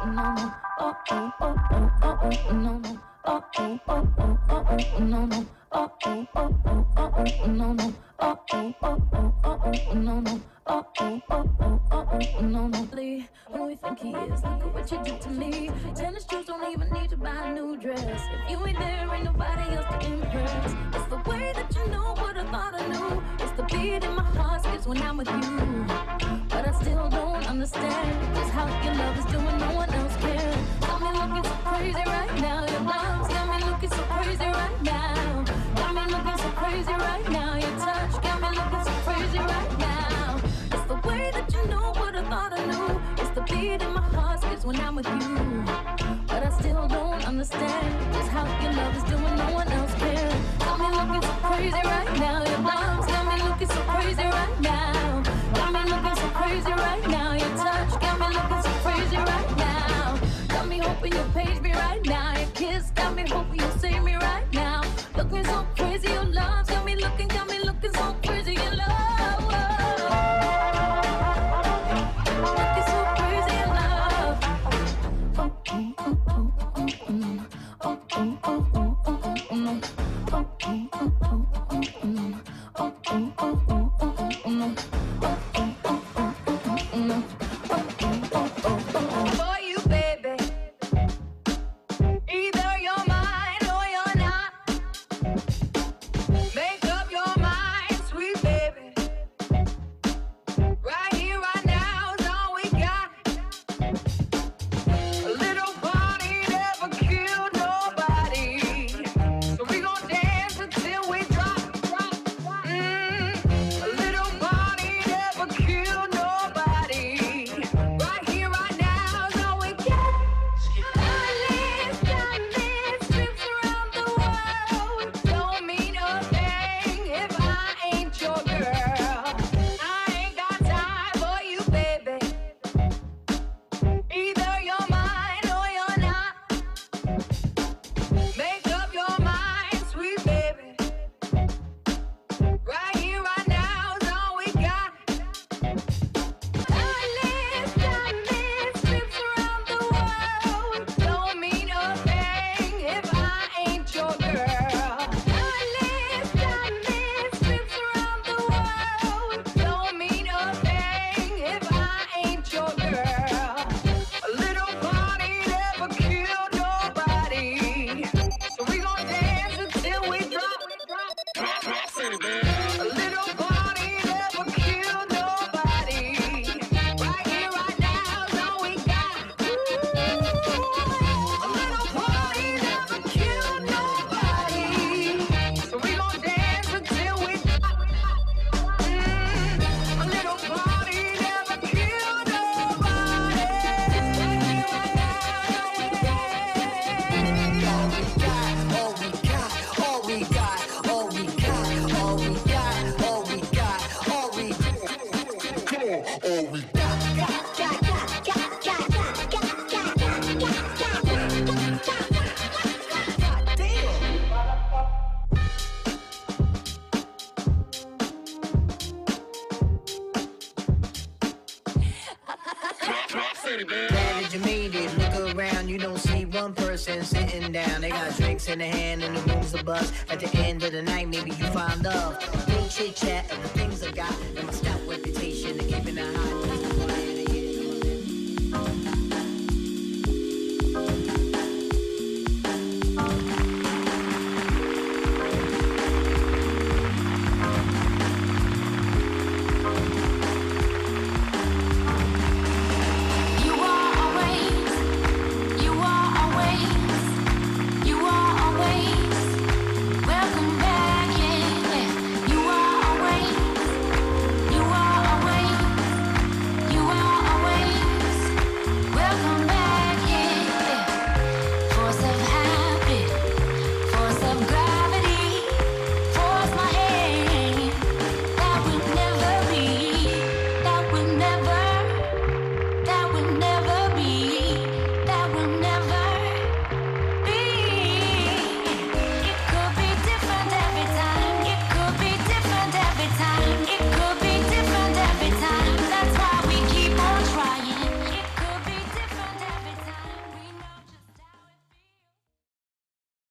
Who we think he is? Look at what you did to me. Tennis shoes don't even need to buy a new dress. If you ain't there, ain't nobody else to impress. It's the way that you know what I thought I knew. It's the beat in my heart skips when I'm with you. But I still don't understand just how your love is doing, no one else can. Got me looking so crazy right now. Your love's got me looking so crazy right now. Got me looking so crazy right now. Your touch got me looking so crazy right now. It's the way that you know what I thought I knew. It's the beat in my heart skips when I'm with you. But I still don't understand just how your love is doing, no one else can. Got me looking so crazy right now. Your love's got me looking so crazy right now. Got me looking so crazy right now. Your touch got me looking so crazy right now. Got me hoping you'll page me right now. Your kiss got me hoping you'll save me right now. Looking so crazy, your love got me looking so crazy, your love. Looking so crazy, your love. Oh, oh, oh, oh, oh, oh, oh, oh, oh, oh, oh, oh, oh, oh, For you, baby, either you're mine or you're not. Make up your mind, sweet baby. Right here, right now is all we got. A little party never killed nobody, so we gon' dance until we drop. A little party never killed nobody. Right here, right now is all we got. Diamonds, trips around the world don't mean a thing if I ain't your girl. I ain't got time for you, baby. Either you're mine or you're not. Make up your mind, sweet baby. Right here, right now is all we got. Diamonds, trips around the world don't mean a thing if I ain't your girl. Diamonds, trips around the world don't mean a thing if I ain't your girl. A little party never killed nobody, so we gon' dance until we drop. A little party never killed nobody. Right here, right now is all we got. A little party never killed nobody, so we gon' dance until we drop. A little party never killed nobody. Glad that you made it. Look around, you don't see one person sitting down. They got drinks in their hand and the room's a buzz. At the end of the night, maybe you find love. Ain't chit chat and the things I got. And my stout reputation of keeping it hot.